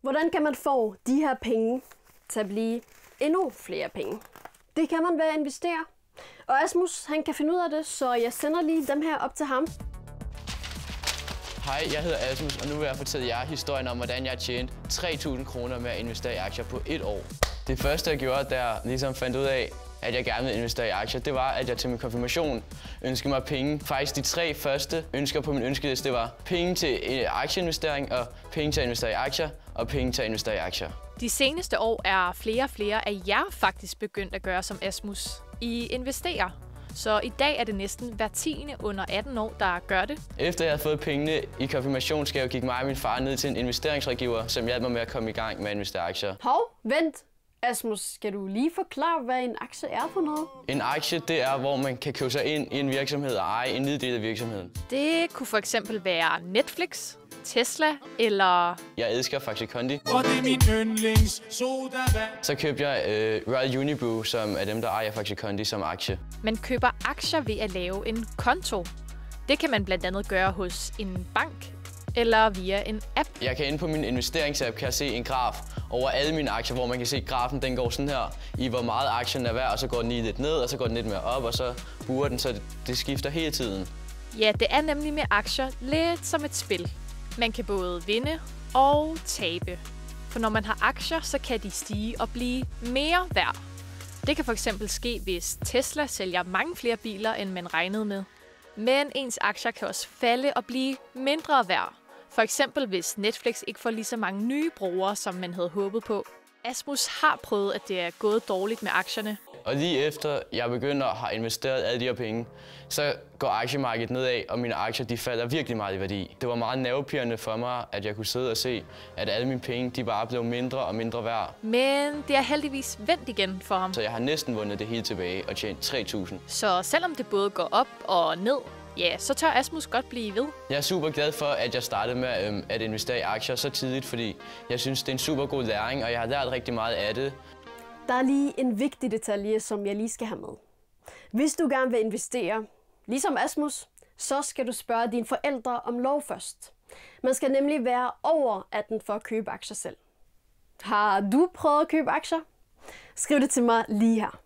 Hvordan kan man få de her penge til at blive endnu flere penge? Det kan man ved at investere. Og Asmus, han kan finde ud af det, så jeg sender lige dem her op til ham. Hej, jeg hedder Asmus, og nu vil jeg fortælle jer historien om, hvordan jeg tjente 3.000 kroner med at investere i aktier på et år. Det første, jeg gjorde, da jeg ligesom fandt ud af, at jeg gerne ville investere i aktier, det var, at jeg til min konfirmation ønskede mig penge. Faktisk de 3 første ønsker på min ønskeliste, det var penge til aktieinvestering, og penge til at investere i aktier, og penge til at investere i aktier. De seneste år er flere og flere af jer faktisk begyndt at gøre som Asmus. I investerer. Så i dag er det næsten hver 10. under 18 år, der gør det. Efter jeg havde fået pengene i konfirmationsgave, gik mig og min far ned til en investeringsrådgiver, som hjalp mig med at komme i gang med at investere i aktier. Hov, vent. Asmus, skal du lige forklare, hvad en aktie er for noget? En aktie, det er, hvor man kan købe sig ind i en virksomhed og eje en lille del af virksomheden. Det kunne for eksempel være Netflix, Tesla eller... Jeg elsker Faxe Kondi. Og det er min yndlingssodavand. Så købte jeg Royal Unibrew, som er dem, der ejer Faxe Kondi som aktie. Man køber aktier ved at lave en konto. Det kan man blandt andet gøre hos en bank eller via en app. Jeg kan inde på min investeringsapp kan jeg se en graf over alle mine aktier, hvor man kan se, at grafen den går sådan her, i hvor meget aktien er værd, og så går den lige lidt ned, og så går den lidt mere op, og så buer den, så det skifter hele tiden. Ja, det er nemlig med aktier lidt som et spil. Man kan både vinde og tabe. For når man har aktier, så kan de stige og blive mere værd. Det kan fx ske, hvis Tesla sælger mange flere biler, end man regnede med. Men ens aktier kan også falde og blive mindre værd. For eksempel hvis Netflix ikke får lige så mange nye brugere, som man havde håbet på. Asmus har prøvet, at det er gået dårligt med aktierne. Og lige efter jeg begynder at have investeret alle de her penge, så går aktiemarkedet nedad, og mine aktier de falder virkelig meget i værdi. Det var meget nervepirrende for mig, at jeg kunne sidde og se, at alle mine penge de bare blev mindre og mindre værd. Men det er heldigvis vendt igen for ham. Så jeg har næsten vundet det hele tilbage og tjent 3.000. Så selvom det både går op og ned, ja, så tør Asmus godt blive ved. Jeg er super glad for, at jeg startede med at investere i aktier så tidligt, fordi jeg synes, det er en super god læring, og jeg har lært rigtig meget af det. Der er lige en vigtig detalje, som jeg lige skal have med. Hvis du gerne vil investere, ligesom Asmus, så skal du spørge dine forældre om lov først. Man skal nemlig være over 18 for at købe aktier selv. Har du prøvet at købe aktier? Skriv det til mig lige her.